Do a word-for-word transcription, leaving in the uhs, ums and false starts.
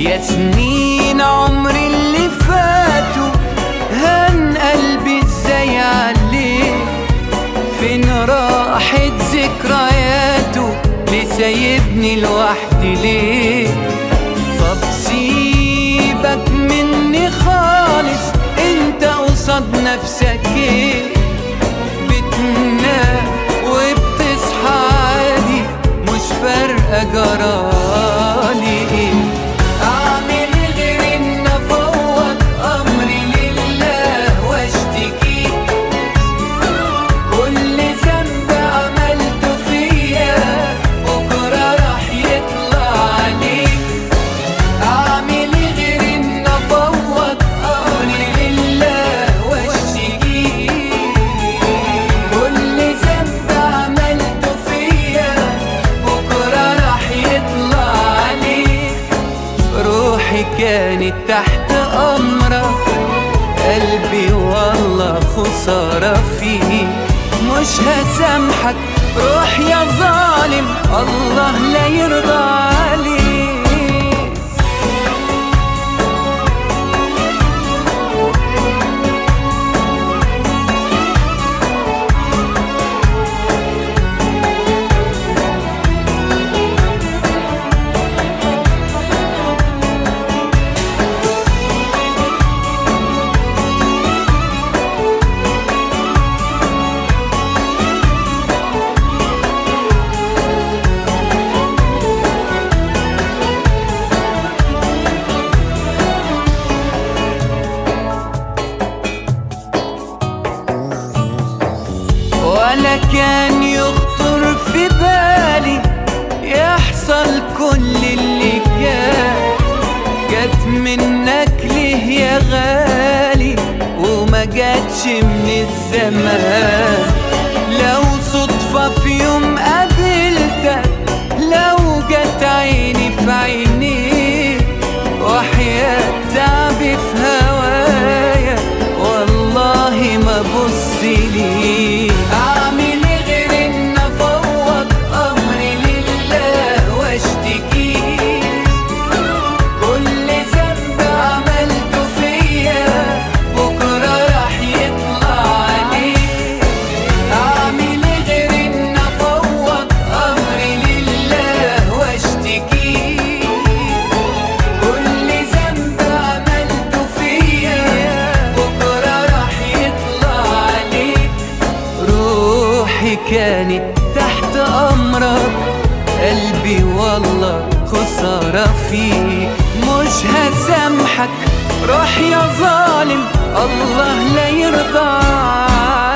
يا سنين عمري اللي فاتوا هان قلبي ازاي عليه، فين راحت ذكرياته ليه سايبني لوحدي ليه؟ طب سيبك مني خالص انت قصاد نفسك ايه؟ بتنام وبتصحى عادي مش فارقة جرالي ايه؟ اعمل غير ان افوض امري لله واشتكي كل ذنب عملته فيا بكره راح يطلع عليك. اعمل غير ان افوض امري لله واشتكي كل ذنب عملته فيا بكره راح يطلع عليك. روحي كانت تحت امرك قلبي والله خسارة فيه، مش هسامحك روح يا ظالم الله لا يرضى عليك. ولا كان يخطر في بالي يحصل كل اللي كان، جت منك ليه يا غالي وما جاتش من الزمان. لو صدفة في يوم قابلتك لو جت عيني في عينيك وحياة تعبي في هوايا والله ما بص ليك. اعمل غير ان افوض امري لله واشتكي كل ذنب عملته فيا بكره راح يطلع عليك. اعمل غير ان افوض امري لله واشتكي كل ذنب عملته فيا بكره راح يطلع عليك. روحي كانت تحت امرك قلبي والله خسارة فيك، مش هسامحك روح يا ظالم الله لا يرضى عليك.